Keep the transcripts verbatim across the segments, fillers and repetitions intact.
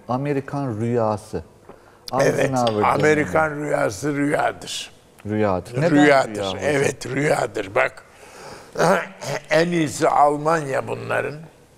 Amerikan rüyası. Evet, Amerikan rüyası rüyadır. Rüyadır. Neden rüyadır. Rüya hocam? Evet, rüyadır. Bak, en iyisi Almanya bunların.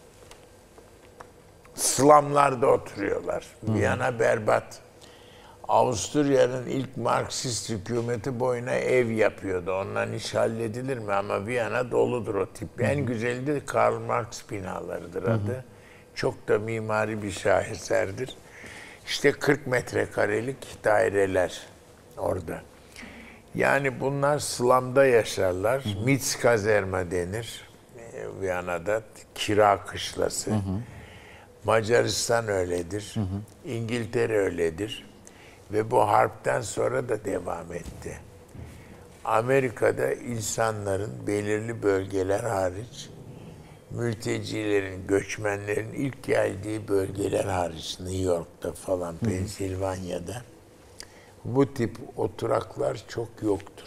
Slumlarda oturuyorlar. Hmm. Viyana berbat. Avusturya'nın ilk Marksist hükümeti boyuna ev yapıyordu. Ondan iş halledilir mi? Ama Viyana doludur o tip. Hmm. En güzeli de Karl Marx binalarıdır adı. Hmm. Çok da mimari bir şaheserdir. İşte kırk metrekarelik daireler orada. Yani bunlar slumda yaşarlar. Hmm. Mietskazerme denir. Viyana'da kira kışlası. Hı hı. Macaristan öyledir. Hı hı. İngiltere öyledir. Ve bu harpten sonra da devam etti. Amerika'da insanların belirli bölgeler hariç, mültecilerin, göçmenlerin ilk geldiği bölgeler hariç, New York'ta falan, hı hı. Pensilvanya'da bu tip oturaklar çok yoktur.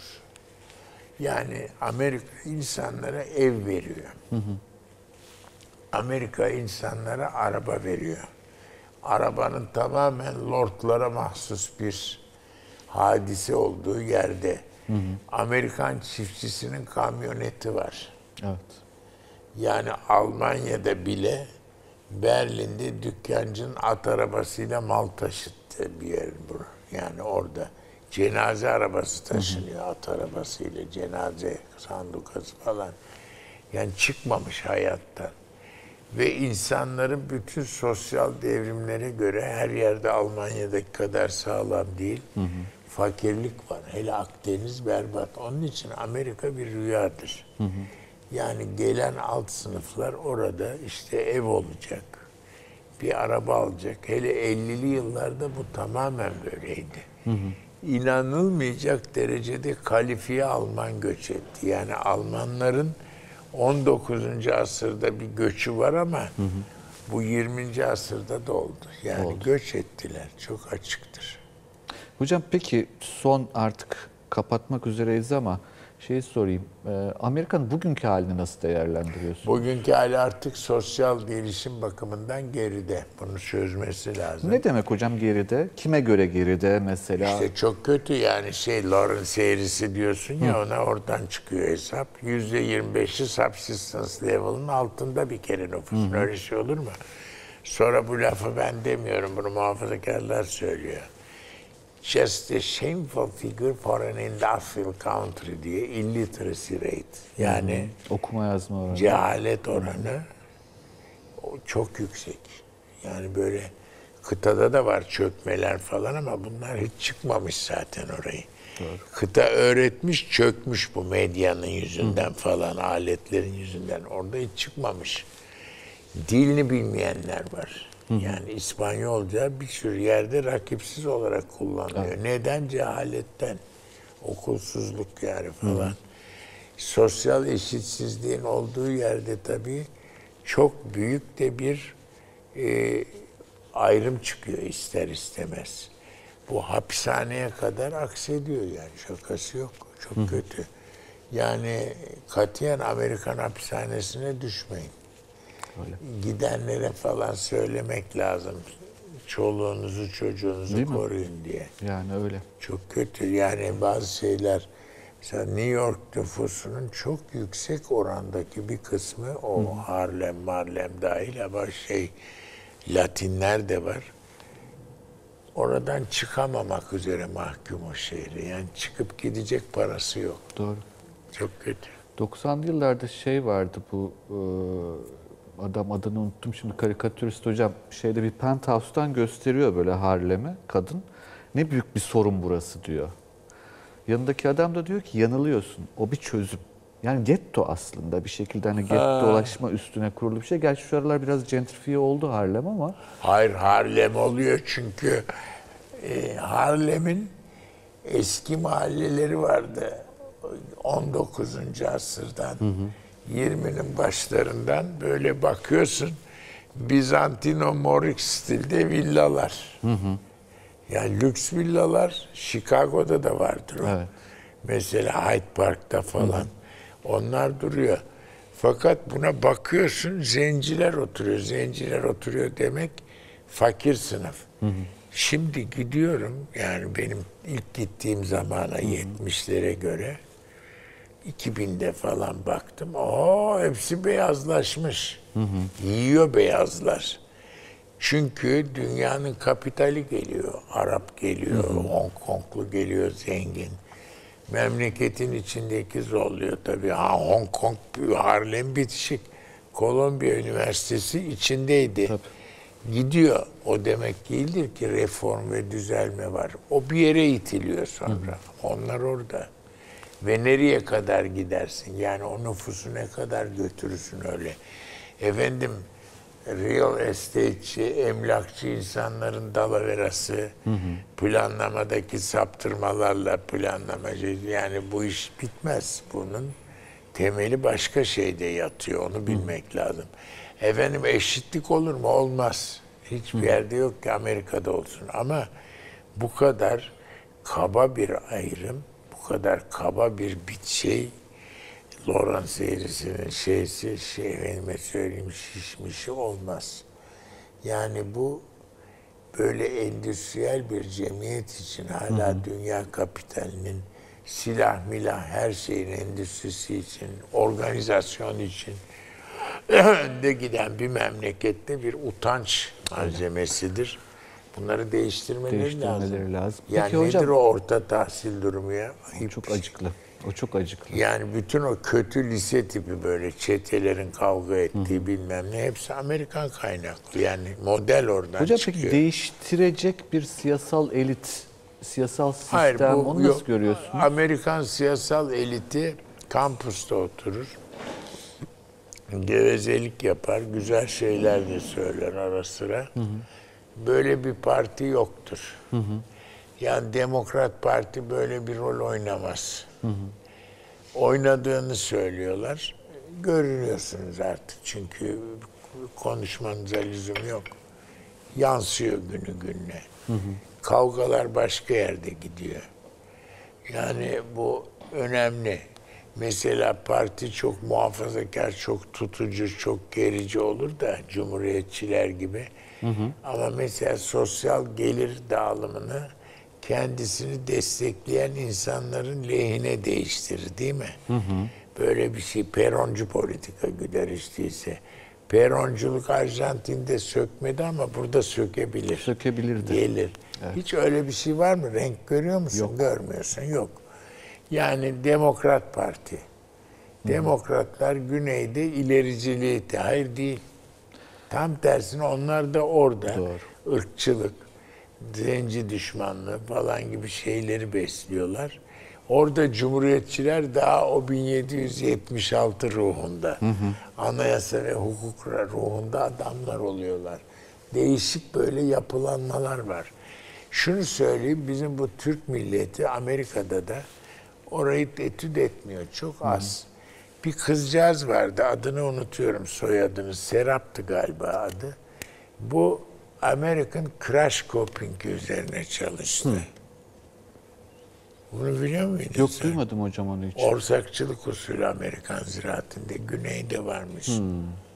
Yani Amerika insanlara ev veriyor. Hı hı. Amerika insanlara araba veriyor. Arabanın tamamen lordlara mahsus bir hadise olduğu yerde. Hı hı. Amerikan çiftçisinin kamyoneti var. Evet. Yani Almanya'da bile Berlin'de dükkancının at arabasıyla mal taşıttığı bir yer bu. Yani orada cenaze arabası taşınıyor, hı hı. at arabasıyla, cenaze sandukası falan. Yani çıkmamış hayattan. Ve insanların bütün sosyal devrimlere göre her yerde Almanya'daki kadar sağlam değil. Hı hı. Fakirlik var. Hele Akdeniz berbat. Onun için Amerika bir rüyadır. Hı hı. Yani gelen alt sınıflar orada işte ev olacak. Bir araba alacak. Hele ellili yıllarda bu tamamen böyleydi. Hı hı. İnanılmayacak derecede kalifiye Alman göç etti. Yani Almanların on dokuzuncu asırda bir göçü var ama hı hı. bu yirminci asırda da oldu. Yani oldu. Göç ettiler. Çok açıktır. Hocam peki son artık kapatmak üzereyiz ama şeyi sorayım. Amerika'nın bugünkü halini nasıl değerlendiriyorsunuz? Bugünkü hali artık sosyal gelişim bakımından geride. Bunu çözmesi lazım. Ne demek hocam geride? Kime göre geride mesela? İşte çok kötü yani şey Lawrence eğrisi diyorsun ya, Hı. ona oradan çıkıyor hesap. yüzde yirmi beşi subsistence level'ın altında bir kere nüfusun. Hı. Öyle şey olur mu? Sonra bu lafı ben demiyorum. Bunu muhafazakarlar söylüyor. Just a shameful figure for an industrial country diye illiteracy rate. Yani hı hı. okuma yazma oranı. Cehalet oranı çok yüksek. Yani böyle kıtada da var çökmeler falan ama bunlar hiç çıkmamış zaten orayı. Doğru. Kıta öğretmiş, çökmüş bu medyanın yüzünden, hı. falan, aletlerin yüzünden. Orada hiç çıkmamış. Dilini bilmeyenler var. Hı hı. Yani İspanyolca bir sürü yerde rakipsiz olarak kullanılıyor. Evet. Neden? Cehaletten. Okulsuzluk yani falan. Hı hı. Sosyal eşitsizliğin olduğu yerde tabii çok büyük de bir e, ayrım çıkıyor ister istemez. Bu hapishaneye kadar aksediyor yani, şakası yok. Çok Hı. kötü. Yani katiyen Amerikan hapishanesine düşmeyin. Öyle. Gidenlere falan söylemek lazım. Çoluğunuzu, çocuğunuzu Değil koruyun mi? diye. Yani öyle. Çok kötü. Yani bazı şeyler, mesela New York nüfusunun çok yüksek orandaki bir kısmı o Hı. Harlem, Marlem dahil ama şey Latinler de var. Oradan çıkamamak üzere mahkum o şehre. Yani çıkıp gidecek parası yok. Doğru. Çok kötü. doksanlı yıllarda şey vardı bu adam, adını unuttum şimdi, karikatürist hocam, şeyde bir penthouse'tan gösteriyor böyle Harlem'i kadın. Ne büyük bir sorun burası diyor. Yanındaki adam da diyor ki yanılıyorsun. O bir çözüm. Yani getto aslında bir şekilde, hani gettolaşma üstüne kurulu bir şey. Gerçi şu aralar biraz gentrifiye oldu Harlem ama. Hayır, Harlem oluyor çünkü e, Harlem'in eski mahalleleri vardı. on dokuzuncu asırdan, hı hı. yirminin başlarından böyle bakıyorsun. Bizantino Morik stilde villalar. Hı hı. Yani lüks villalar Chicago'da da vardır o. Evet. Mesela Hyde Park'ta falan. Hı hı. Onlar duruyor. Fakat buna bakıyorsun, zenciler oturuyor. Zenciler oturuyor demek fakir sınıf. Hı hı. Şimdi gidiyorum, yani benim ilk gittiğim zamana yetmişlere göre iki binde falan baktım. Oo, hepsi beyazlaşmış. Hı hı. Yiyor beyazlar. Çünkü dünyanın kapitali geliyor. Arap geliyor, hı hı. Hong Konglu geliyor zengin. Memleketin içindeki zorluyor tabii. Ha, Hong Kong, Harlem bitişik. Kolombiya Üniversitesi içindeydi. Tabii. Gidiyor. O demek değildir ki reform ve düzelme var. O bir yere itiliyor sonra. Hı hı. Onlar orada. Ve nereye kadar gidersin? Yani o nüfusu ne kadar götürürsün öyle? Efendim, real estate'ci, emlakçı insanların dalaverası, hı hı. planlamadaki saptırmalarla planlamacı, yani bu iş bitmez. Bunun temeli başka şeyde yatıyor, onu bilmek hı. lazım. Efendim, eşitlik olur mu? Olmaz. Hiçbir hı. yerde yok ki, Amerika'da olsun. Ama bu kadar kaba bir ayrım, bu kadar kaba bir bit şey, Lawrence eğrisinin şeysi, şey, efendime söyleyeyim, şişmişi olmaz. Yani bu böyle endüstriyel bir cemiyet için hala hı hı. dünya kapitalinin silah milah her şeyin endüstrisi için, organizasyon için önde giden bir memlekette bir utanç malzemesidir. Bunları değiştirmeleri, değiştirmeleri lazım. lazım. Yani Peki nedir hocam, o orta tahsil durumu ya? o çok acıklı. O çok acıklı. Yani bütün o kötü lise tipi böyle çetelerin kavga ettiği hı. bilmem ne hepsi Amerikan kaynaklı. Yani model oradan hocam çıkıyor. Peki değiştirecek bir siyasal elit, siyasal sistem, Hayır, bu, onu nasıl yok, görüyorsunuz? Amerikan siyasal eliti kampüste oturur. Gevezelik yapar, güzel şeyler de söyler ara sıra. Hı hı. Böyle bir parti yoktur. Hı hı. Yani Demokrat Parti böyle bir rol oynamaz. Hı hı. Oynadığını söylüyorlar. Görünüyorsunuz artık çünkü konuşmanıza lüzum yok. Yansıyor günü gününe. Hı hı. Kavgalar başka yerde gidiyor. Yani bu önemli. Mesela parti çok muhafazakar, çok tutucu, çok gerici olur da cumhuriyetçiler gibi. Hı hı. Ama mesela sosyal gelir dağılımını kendisini destekleyen insanların lehine değiştirir, değil mi? Hı hı. Böyle bir şey, peroncu politika güder işteyse. Peronculuk Arjantin'de sökmedi ama burada sökebilir. Sökebilirdi. Gelir. Evet. Hiç öyle bir şey var mı? Renk görüyor musun? Yok. Görmüyorsun. Yok. Yani Demokrat Parti. Hı-hı. Demokratlar güneyde ilericiliği, hayır değil. Tam tersine onlar da orada Doğru. ırkçılık, zenci düşmanlığı falan gibi şeyleri besliyorlar. Orada cumhuriyetçiler daha o bin yedi yüz yetmiş altı ruhunda, hı hı. anayasa ve hukuk ruhunda adamlar oluyorlar. Değişik böyle yapılanmalar var. Şunu söyleyeyim, bizim bu Türk milleti Amerika'da da orayı etüt etmiyor. Çok az. Hı hı. Bir kızcağız vardı, adını unutuyorum, soyadını. Serap'tı galiba adı. Bu American Crash Coping üzerine çalıştı. Hı. Bunu biliyor muydun Yok sen? duymadım hocam onu hiç. Orsakçılık usulü Amerikan ziraatinde güneyde varmış. Hmm.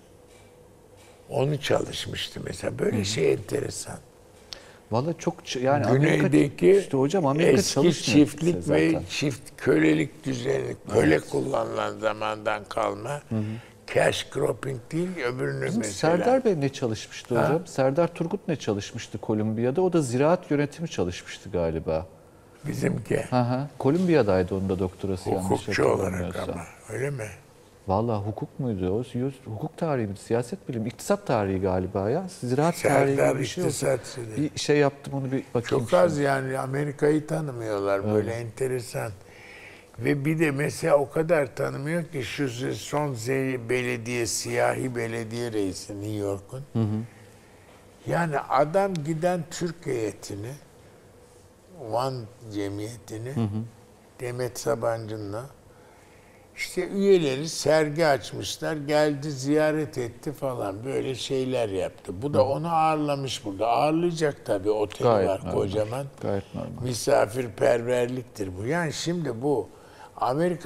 Onu çalışmıştı mesela. Böyle hmm. şey enteresan. Vallahi çok yani güneydeki Amerika, işte hocam Amerika eski çiftlik ve çift kölelik düzeni, köle evet. kullanılan zamandan kalma. Hı hı. Cash cropping değil, öbürünü Bizim mesela. Serdar Bey ne çalışmıştı ha? hocam? Serdar Turgut ne çalışmıştı Kolombiya'da? O da ziraat yönetimi çalışmıştı galiba. Bizimki. Hı hı. Kolombiya'daydı onun da doktorası yanlış Hukukçu olarak ama, öyle mi? Vallahi hukuk muydu o? Hukuk tarihi mi? Siyaset bilimi, iktisat tarihi galiba ya. Ziraat Serdar tarihi gibi bir şey olsa. Bir şey yaptım onu bir bakayım. Çok az şimdi. Yani Amerika'yı tanımıyorlar. Öyle. Böyle enteresan. Ve bir de mesela o kadar tanımıyor ki şu son belediye, siyahi belediye reisi New York'un. Hı hı. Yani adam giden Türk heyetini, Van cemiyetini, hı hı. Demet Sabancı'nla işte üyeleri sergi açmışlar, geldi ziyaret etti falan, böyle şeyler yaptı. Bu da onu ağırlamış burada. Ağırlayacak tabii, oteli Gayet var normal. Kocaman. Gayet normal. Misafirperverliktir bu. Yani şimdi bu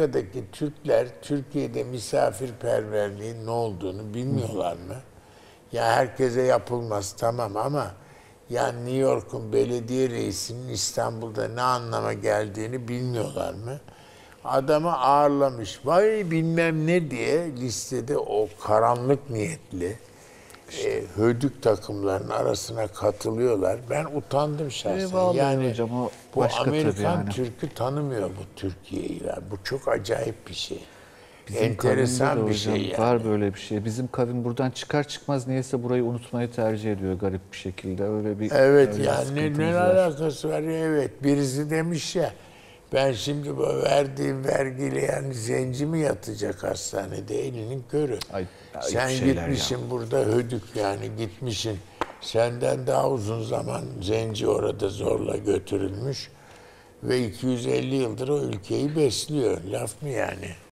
Amerika'daki Türkler Türkiye'de misafirperverliğin ne olduğunu bilmiyorlar mı? Ya herkese yapılmaz tamam ama yani New York'un belediye reisinin İstanbul'da ne anlama geldiğini bilmiyorlar mı? Adamı ağırlamış. Vay bilmem ne diye listede o karanlık niyetli e, hödük takımların arasına katılıyorlar. Ben utandım şahsen. Eyvallah yani hocam, o bu başka tabii Amerikan yani. Türk'ü tanımıyor bu Türkiye'yi. Bu çok acayip bir şey. Bizim Enteresan kavimde de bir hocam şey yani. var böyle bir şey. Bizim kavim buradan çıkar çıkmaz niyeyse burayı unutmayı tercih ediyor garip bir şekilde. Öyle bir Evet öyle bir yani ne, sıkıntımız ne var. alakası var? Evet birisi demiş ya ben şimdi bu verdiğim vergiyle yani zenci mi yatacak hastanede elinin körü. Ay, ayıp Sen şeyler gitmişsin burada hödük yani gitmişsin. Senden daha uzun zaman zenci orada zorla götürülmüş ve iki yüz elli yıldır o ülkeyi besliyor. Laf mı yani?